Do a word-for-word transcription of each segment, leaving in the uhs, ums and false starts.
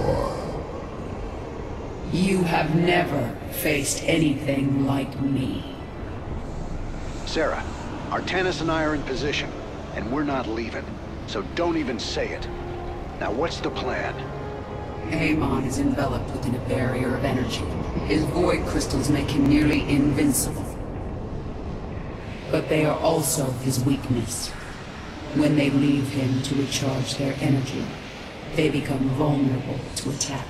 You have never faced anything like me. Sarah, Artanis and I are in position, and we're not leaving. So don't even say it. Now what's the plan? Amon is enveloped within a barrier of energy. His void crystals make him nearly invincible. But they are also his weakness. When they leave him to recharge their energy, they become vulnerable to attack.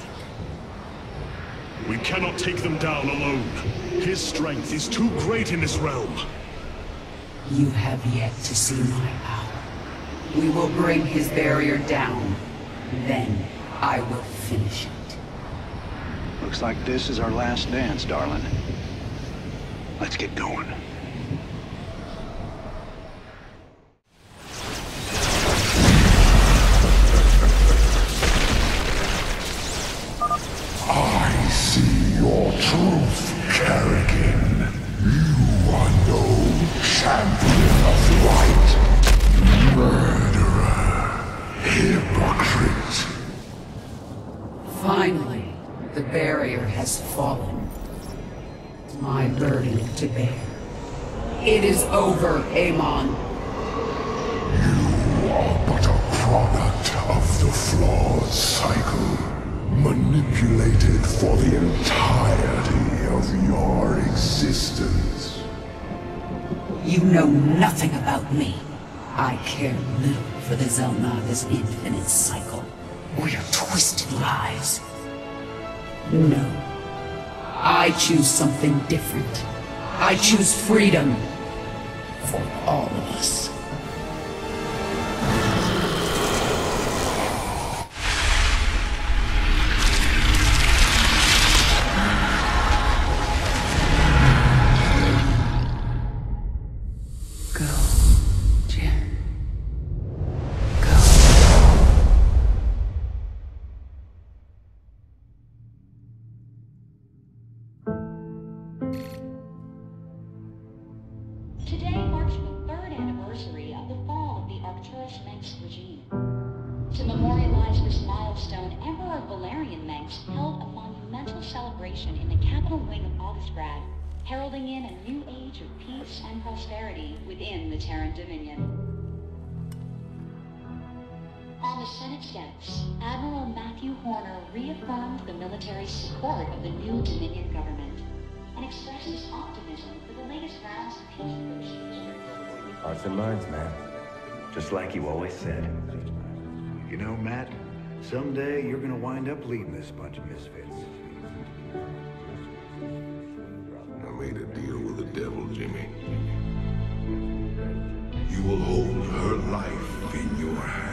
We cannot take them down alone. His strength is too great in this realm. You have yet to see my power. We will bring his barrier down. Then I will finish it. Looks like this is our last dance, darling. Let's get going. I see your truth, Kerrigan. You are no champion of light. Murderer. Hypocrite. Finally, the barrier has fallen. My burden to bear. It is over, Amon. You are but a product of the flawed cycle, manipulated for the entirety of your existence. You know nothing about me. I care little for the Xel'Naga's infinite cycle, or your twisted lies. No. I choose something different. I choose freedom. For all of us. Today marks the third anniversary of the fall of the Arcturus Mengsk regime. To memorialize this milestone, Emperor Valerian Mengsk held a monumental celebration in the capital wing of Augustgrad, heralding in a new age of peace and prosperity within the Terran Dominion. On the Senate steps, Admiral Matthew Horner reaffirmed the military support of the new Dominion government and expressed his optimism for the latest rounds of peace negotiations. Hearts and minds, man. Just like you always said. You know, Matt, someday you're gonna wind up leading this bunch of misfits. I made a deal with the devil, Jimmy. You will hold her life in your hands.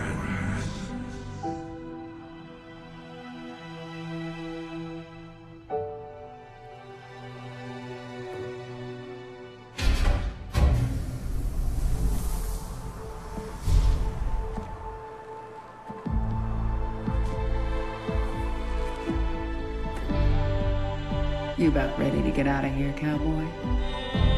You about ready to get out of here, cowboy?